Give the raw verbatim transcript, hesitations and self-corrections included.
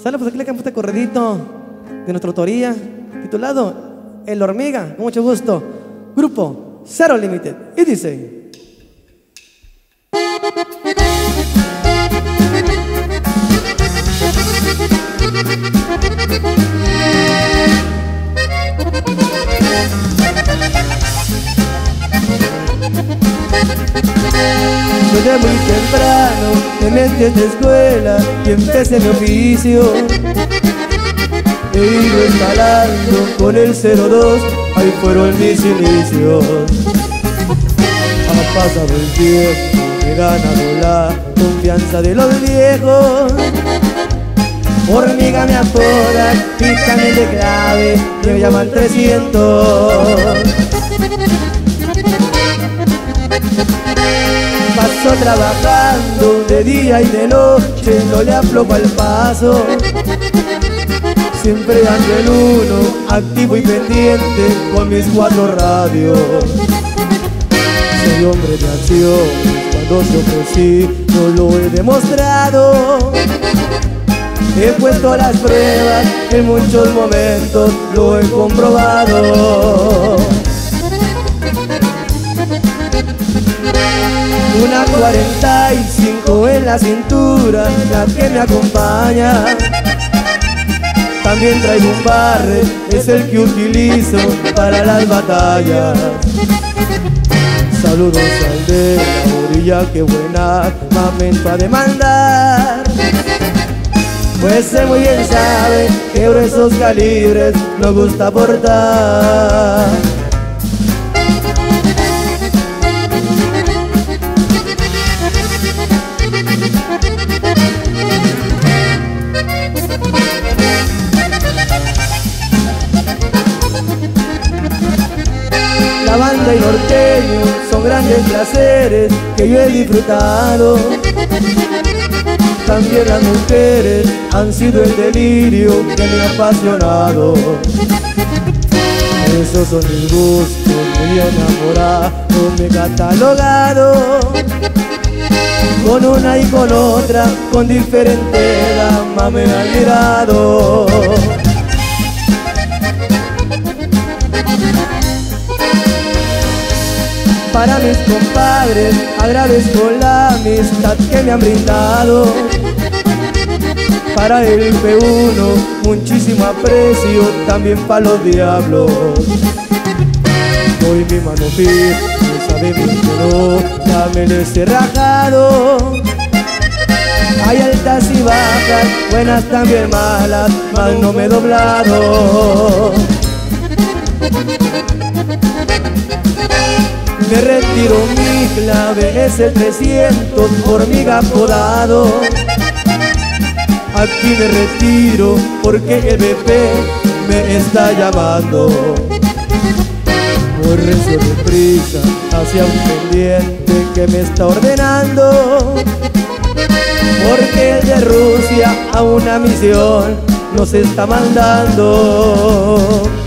Sale, pues aquí le cantamos este corredito de nuestra autoría, titulado El Hormiga, con mucho gusto. Grupo Cero Limited. Y dice... Desde muy temprano me metí a esta escuela y empecé mi oficio. He ido escalando con el cero dos, ahí fueron mis inicios. Ha pasado el tiempo, he ganado la confianza de los viejos. Hormiga me apodan, pícame de clave, me llaman trescientos. Paso trabajando de día y de noche, no le aflojo al paso. Siempre ando el uno, activo y pendiente con mis cuatro radios. Soy hombre de acción, cuando se ofrecí no lo he demostrado. He puesto las pruebas, en muchos momentos lo he comprobado. Una cuarenta y cinco en la cintura, la que me acompaña. También traigo un barre, es el que utilizo para las batallas. Saludos al de la orilla, que buena momento a demandar. Pues él muy bien sabe que gruesos calibres nos gusta portar. La banda y norteño son grandes placeres que yo he disfrutado. También las mujeres han sido el delirio que me ha apasionado. Esos son mis gustos, muy enamorado, me he catalogado. Con una y con otra, con diferente dama me han mirado. Para mis compadres agradezco la amistad que me han brindado. Para el P uno muchísimo aprecio, también para los diablos. Doy mi mano firme, sabe bien que no, ya me les he rajado. Hay altas y bajas, buenas también malas, mas no me he doblado. Me retiro, mi clave es el trescientos, hormiga apodado. Aquí me retiro porque el B P me está llamando. Voy recio de prisa hacia un pendiente que me está ordenando. Porque el de Rusia a una misión nos está mandando.